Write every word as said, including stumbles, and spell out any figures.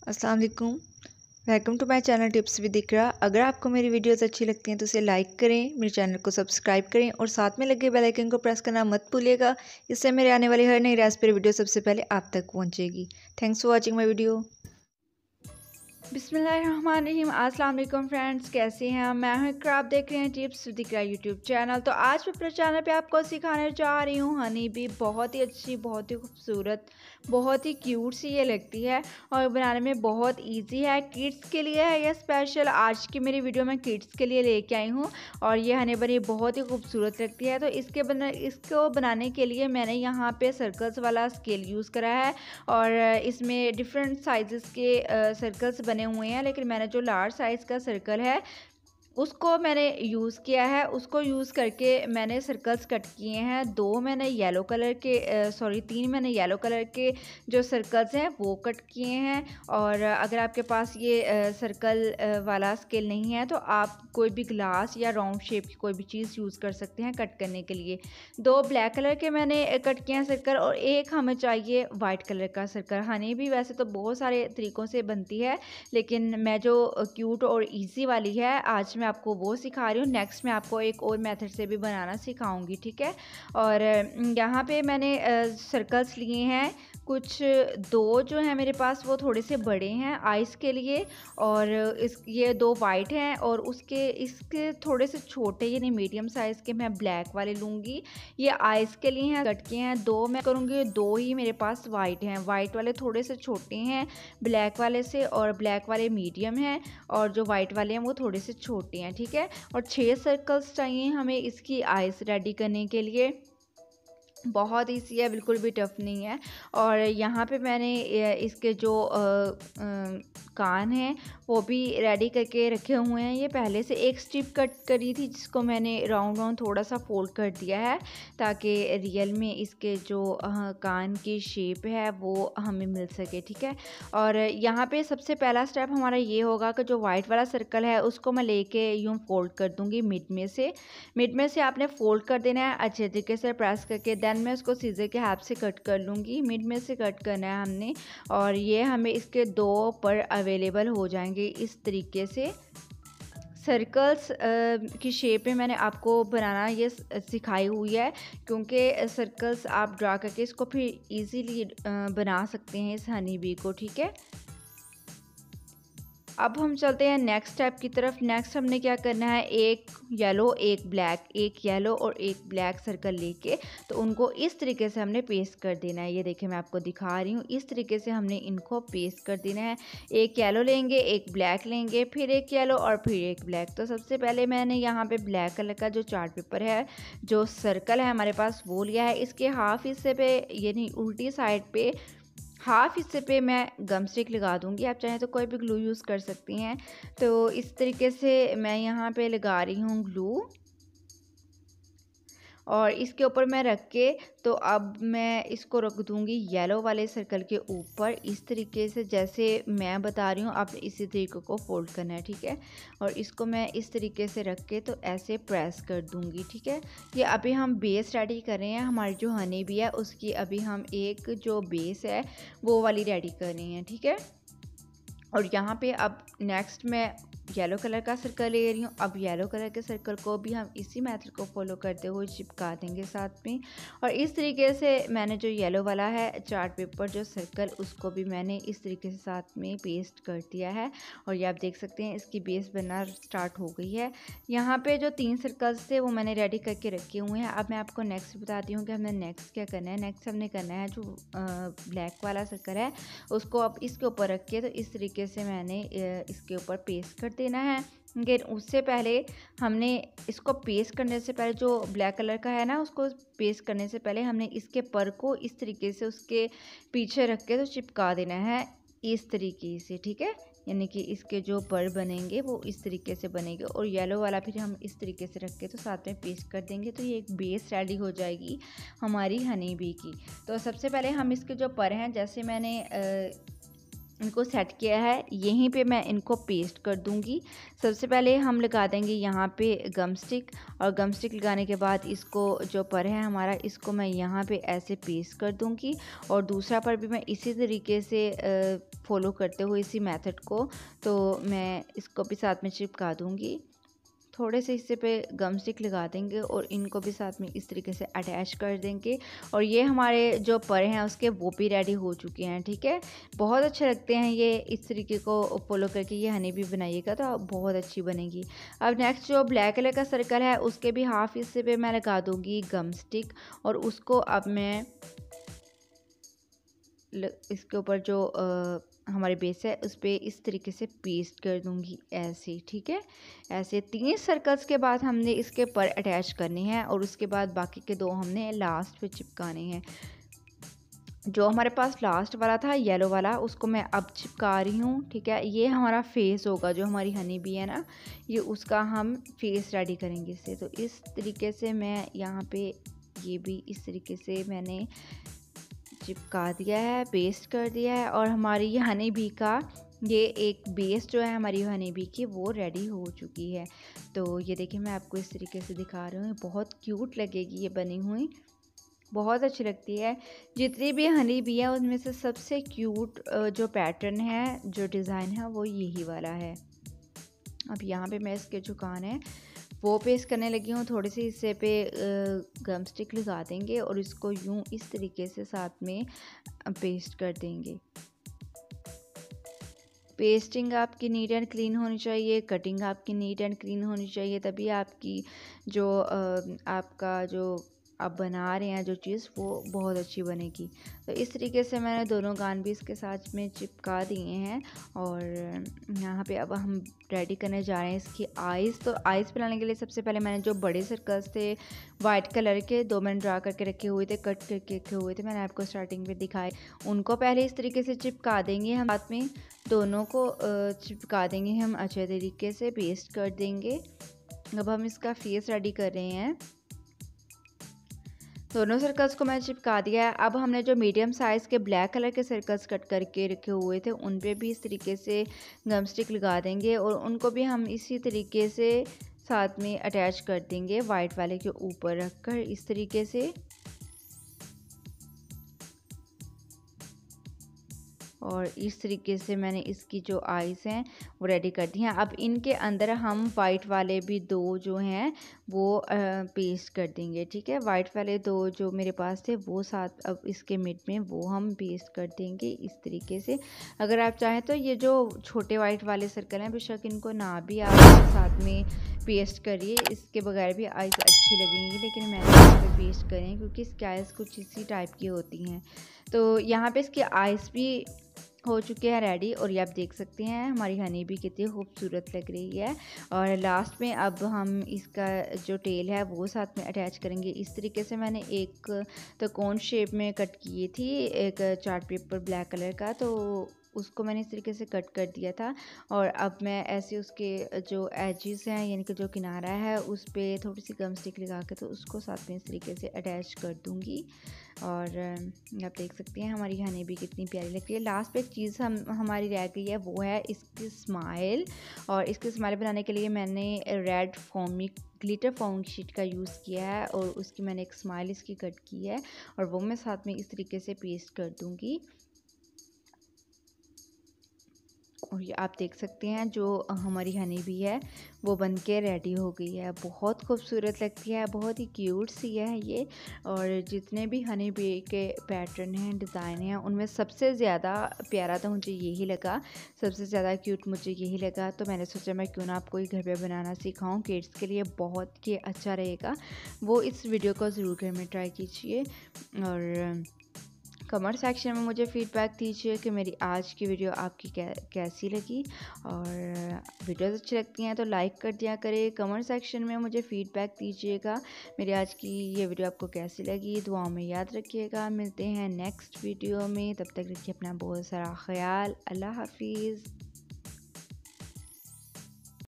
अस्सलाम वालेकुम। Welcome to my channel tips with Iqra. अगर आपको मेरी वीडियोस अच्छी लगती हैं तो इसे लाइक करें, मेरे चैनल को सब्सक्राइब करें और साथ में लगे बेल आइकन को प्रेस करना मत भूलिएगा। इससे मेरे आने वाली हर नई रेसिपी वीडियो सबसे पहले आप तक पहुंचेगी। Thanks for watching my video. बिस्मिल्लाहिर्रहमानिर्रहीम। अस्सलाम वालेकुम फ्रेंड्स, कैसे हैं? मैं हूं इकरा, आप देख रहे हैं tips with Iqra YouTube channel. तो आज मैं अपने चैनल पे आपको सिखाने जा रही हूं हनी बी। बहुत ही अच्छी, बहुत ही खूबसूरत, बहुत ही क्यूट सी ये लगती है और बनाने में बहुत इजी है। किड्स के लिए है ये स्पेशल। आज की मेरी वीडियो में किड्स के लिए लेके आई हूँ और ये हनी बनी बहुत ही खूबसूरत लगती है। तो इसके बना इसको बनाने के लिए मैंने यहाँ पे सर्कल्स वाला स्केल यूज़ करा है और इसमें डिफरेंट साइजेस के सर्कल्स बने हुए हैं, लेकिन मैंने जो लार्ज साइज़ का सर्कल है उसको मैंने यूज़ किया है। उसको यूज़ करके मैंने सर्कल्स कट किए हैं। दो मैंने येलो कलर के सॉरी तीन मैंने येलो कलर के जो सर्कल्स हैं वो कट किए हैं। और अगर आपके पास ये आ, सर्कल आ, वाला स्केल नहीं है तो आप कोई भी ग्लास या राउंड शेप की कोई भी चीज़ यूज़ कर सकते हैं कट करने के लिए। दो ब्लैक कलर के मैंने कट किए हैं सर्कल और एक हमें चाहिए वाइट कलर का सर्कल। हनी भी वैसे तो बहुत सारे तरीक़ों से बनती है, लेकिन मैं जो क्यूट और इजी वाली है आज मैं आपको वो सिखा रही हूँ। नेक्स्ट मैं आपको एक और मेथड से भी बनाना सिखाऊंगी, ठीक है। और यहाँ पे मैंने सर्कल्स लिए हैं कुछ दो जो है मेरे पास वो थोड़े से बड़े हैं आइस के लिए, और इस ये दो वाइट हैं और उसके इसके थोड़े से छोटे यानी मीडियम साइज़ के मैं ब्लैक वाले लूँगी। ये आइस के लिए हैं, कट के हैं। दो मैं करूँगी, दो ही मेरे पास वाइट हैं। वाइट वाले थोड़े से छोटे हैं ब्लैक वाले से और ब्लैक वाले मीडियम हैं और जो वाइट वाले हैं वो थोड़े से छोटे हैं, ठीक है। और छः सर्कल्स चाहिए हमें इसकी आइस रेडी करने के लिए। बहुत ईजी है, बिल्कुल भी टफ नहीं है। और यहाँ पे मैंने इसके जो आ, आ, कान हैं वो भी रेडी करके रखे हुए हैं। ये पहले से एक स्ट्रिप कट करी थी जिसको मैंने राउंड राउंड थोड़ा सा फोल्ड कर दिया है ताकि रियल में इसके जो आ, कान की शेप है वो हमें मिल सके, ठीक है। और यहाँ पे सबसे पहला स्टेप हमारा ये होगा कि जो वाइट वाला सर्कल है उसको मैं लेके यूँ फोल्ड कर दूँगी मिड में से। मिड में से आपने फोल्ड कर देना है अच्छे तरीके से प्रेस करके। देन मैं उसको सीजर के हेल्प से कट कर लूँगी। मिड में से कट करना है हमने और ये हमें इसके दो पर अवेलेबल हो जाएंगे इस तरीके से। सर्कल्स की शेप में मैंने आपको बनाना ये सिखाई हुई है क्योंकि सर्कल्स आप ड्रा करके इसको फिर इजीली बना सकते हैं इस हनी बी को, ठीक है। अब हम चलते हैं नेक्स्ट स्टेप की तरफ। नेक्स्ट हमने क्या करना है, एक येलो एक ब्लैक, एक येलो और एक ब्लैक सर्कल लेके तो उनको इस तरीके से हमने पेस्ट कर देना है। ये देखिए मैं आपको दिखा रही हूँ, इस तरीके से हमने इनको पेस्ट कर देना है। एक येलो लेंगे, एक ब्लैक लेंगे, फिर एक येलो और फिर एक ब्लैक। तो सबसे पहले मैंने यहाँ पे ब्लैक कलर का जो चार्ट पेपर है, जो सर्कल है हमारे पास वो लिया है। इसके हाफ हिस्से पे यानी उल्टी साइड पे हाफ हिस्से पे मैं गम स्टिक लगा दूंगी। आप चाहें तो कोई भी ग्लू यूज़ कर सकती हैं। तो इस तरीके से मैं यहाँ पे लगा रही हूँ ग्लू और इसके ऊपर मैं रख के तो अब मैं इसको रख दूँगी येलो वाले सर्कल के ऊपर इस तरीके से जैसे मैं बता रही हूँ। आप इसी तरीके को फोल्ड करना है, ठीक है। और इसको मैं इस तरीके से रख के तो ऐसे प्रेस कर दूँगी, ठीक है। ये अभी हम बेस रेडी कर रहे हैं। हमारी जो हनी बी है उसकी अभी हम एक जो बेस है वो वाली रेडी कर रहे हैं, ठीक है। और यहाँ पे अब नेक्स्ट मैं येलो कलर का सर्कल ले रही हूँ। अब येलो कलर के सर्कल को भी हम इसी मेथड को फॉलो करते हुए चिपका देंगे साथ में। और इस तरीके से मैंने जो येलो वाला है चार्ट पेपर जो सर्कल उसको भी मैंने इस तरीके से साथ में पेस्ट कर दिया है। और ये आप देख सकते हैं इसकी बेस बनना स्टार्ट हो गई है। यहाँ पे जो तीन सर्कल्स थे वो मैंने रेडी करके रखे हुए हैं। अब मैं आपको नेक्स्ट बताती हूँ कि हमने नेक्स्ट क्या करना है। नेक्स्ट हमने करना है जो ब्लैक वाला सर्कल है उसको अब इसके ऊपर रख के तो इस तरीके से मैंने इसके ऊपर पेस्ट कर देना है। लेकिन उससे पहले हमने इसको पेस्ट करने से पहले जो ब्लैक कलर का है ना उसको पेस्ट करने से पहले हमने इसके पर को इस तरीके से उसके पीछे रख के तो चिपका देना है इस तरीके से, ठीक है। यानी कि इसके जो पर बनेंगे वो इस तरीके से बनेंगे और येलो वाला फिर हम इस तरीके से रख के तो साथ में पेस्ट कर देंगे तो ये एक बेस रेडी हो जाएगी हमारी हनी बी की। तो सबसे पहले हम इसके जो पर हैं जैसे मैंने आ, इनको सेट किया है, यहीं पे मैं इनको पेस्ट कर दूंगी। सबसे पहले हम लगा देंगे यहाँ पे गम स्टिक, और गम स्टिक लगाने के बाद इसको जो पर है हमारा, इसको मैं यहाँ पे ऐसे पेस्ट कर दूंगी। और दूसरा पर भी मैं इसी तरीके से फॉलो करते हुए इसी मेथड को, तो मैं इसको भी साथ में चिपका दूंगी। थोड़े से हिस्से पे गम स्टिक लगा देंगे और इनको भी साथ में इस तरीके से अटैच कर देंगे। और ये हमारे जो पर हैं उसके वो भी रेडी हो चुके हैं। ठीक है, बहुत अच्छे लगते हैं ये, इस तरीके को फॉलो करके ये हनी भी बनाइएगा तो बहुत अच्छी बनेगी। अब नेक्स्ट जो ब्लैक कलर का सर्कल है उसके भी हाफ हिस्से पे मैं लगा दूंगी गम स्टिक, और उसको अब मैं इसके ऊपर जो आ, हमारे बेस है उस पर इस तरीके से पेस्ट कर दूंगी ऐसे। ठीक है, ऐसे तीन सर्कल्स के बाद हमने इसके पर अटैच करने हैं, और उसके बाद बाकी के दो हमने लास्ट पे चिपकाने हैं। जो हमारे पास लास्ट वाला था येलो वाला, उसको मैं अब चिपका रही हूँ। ठीक है, ये हमारा फेस होगा, जो हमारी हनी बी है ना, ये उसका हम फेस रेडी करेंगे इससे। तो इस तरीके से मैं यहाँ पे ये भी इस तरीके से मैंने चिपका दिया है, पेस्ट कर दिया है, और हमारी ये हनी बी का ये एक बेस जो है हमारी हनी बी की वो रेडी हो चुकी है। तो ये देखिए मैं आपको इस तरीके से दिखा रही हूँ, बहुत क्यूट लगेगी ये बनी हुई, बहुत अच्छी लगती है। जितनी भी हनी बी है उनमें से सबसे क्यूट जो पैटर्न है, जो डिज़ाइन है, वो यही वाला है। अब यहाँ पे मैं इसके जो कान है वो पेस्ट करने लगी हूँ। थोड़े से हिस्से पे गम स्टिक लगा देंगे और इसको यूं इस तरीके से साथ में पेस्ट कर देंगे। पेस्टिंग आपकी नीट एंड क्लीन होनी चाहिए, कटिंग आपकी नीट एंड क्लीन होनी चाहिए, तभी आपकी जो आपका जो आप बना रहे हैं जो चीज़ वो बहुत अच्छी बनेगी। तो इस तरीके से मैंने दोनों गान भी इसके साथ में चिपका दिए हैं। और यहाँ पे अब हम रेडी करने जा रहे हैं इसकी आइज़। तो आइज़ बनाने के लिए सबसे पहले मैंने जो बड़े सर्कल्स थे वाइट कलर के, दो मैंने ड्रा करके रखे हुए थे, कट करके रखे हुए थे, मैंने आपको स्टार्टिंग में दिखाए। उनको पहले इस तरीके से चिपका देंगे हम, साथ में दोनों को चिपका देंगे हम अच्छे तरीके से, पेस्ट कर देंगे। अब हम इसका फेस रेडी कर रहे हैं। दोनों सर्कल्स को मैं चिपका दिया है। अब हमने जो मीडियम साइज़ के ब्लैक कलर के सर्कल्स कट करके रखे हुए थे उन पे भी इस तरीके से गम स्टिक लगा देंगे, और उनको भी हम इसी तरीके से साथ में अटैच कर देंगे वाइट वाले के ऊपर रखकर इस तरीके से। और इस तरीके से मैंने इसकी जो आइज़ हैं वो रेडी कर दी हैं। अब इनके अंदर हम वाइट वाले भी दो जो हैं वो पेस्ट कर देंगे। ठीक है, वाइट वाले दो जो मेरे पास थे वो साथ अब इसके मिड में वो हम पेस्ट कर देंगे इस तरीके से। अगर आप चाहें तो ये जो छोटे वाइट वाले सर्कल हैं बेशक इनको ना भी आप साथ में पेस्ट करिए, इसके बगैर भी आइज़ अच्छी लगेंगी, लेकिन मैंने यहाँ पे पेस्ट करें क्योंकि इसकी आइज़ कुछ इसी टाइप की होती हैं। तो यहाँ पे इसकी आइज़ भी हो चुके हैं रेडी, और ये आप देख सकते हैं हमारी हनी भी कितनी खूबसूरत लग रही है। और लास्ट में अब हम इसका जो टेल है वो साथ में अटैच करेंगे। इस तरीके से मैंने एक त्रिकोण शेप में कट की थी एक चार्ट पेपर ब्लैक कलर का, तो उसको मैंने इस तरीके से कट कर दिया था। और अब मैं ऐसे उसके जो एजेस हैं यानी कि जो किनारा है उस पर थोड़ी सी गम स्टिक लगा के तो उसको साथ में इस तरीके से अटैच कर दूँगी। और आप देख सकते हैं हमारी हनी भी कितनी प्यारी लगती है। लास्ट पे एक चीज़ हम हमारी रह गई है वो है इसकी स्माइल। और इसकी स्माइल बनाने के लिए मैंने red foamy glitter foam sheet का यूज़ किया है, और उसकी मैंने एक स्माइल इसकी कट की है, और वो मैं साथ में इस तरीके से पेस्ट कर दूँगी। और ये आप देख सकते हैं जो हमारी हनी भी है वो बनके रेडी हो गई है, बहुत खूबसूरत लगती है, बहुत ही क्यूट सी है ये। और जितने भी हनी बी के पैटर्न हैं, डिज़ाइन हैं, उनमें सबसे ज़्यादा प्यारा तो मुझे यही लगा, सबसे ज़्यादा क्यूट मुझे यही लगा। तो मैंने सोचा मैं क्यों ना आपको ये घर पे बनाना सिखाऊं, किड्स के लिए बहुत ही अच्छा रहेगा। वो इस वीडियो को ज़रूर घर में ट्राई कीजिए, और कमेंट सेक्शन में मुझे फ़ीडबैक दीजिए कि मेरी आज की वीडियो आपकी कै, कैसी लगी। और वीडियोस अच्छी लगती हैं तो लाइक कर दिया करें। कमेंट सेक्शन में मुझे फ़ीडबैक दीजिएगा मेरी आज की ये वीडियो आपको कैसी लगी। दुआओं में याद रखिएगा, मिलते हैं नेक्स्ट वीडियो में, तब तक रखिए अपना बहुत सारा ख्याल। अल्लाह हाफिज़।